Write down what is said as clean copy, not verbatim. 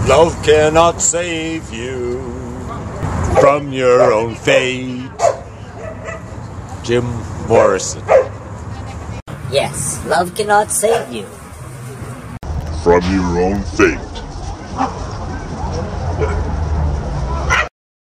Love cannot save you from your own fate. Jim Morrison. Yes, love cannot save you from your own fate.